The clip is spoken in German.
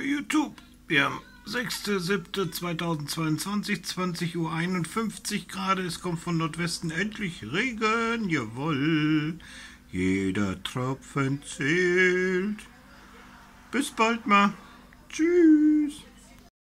Hallo YouTube, wir haben 6.7.2022, 20:51 Uhr gerade. Es kommt von Nordwesten endlich Regen, jawohl. Jeder Tropfen zählt. Bis bald mal. Tschüss.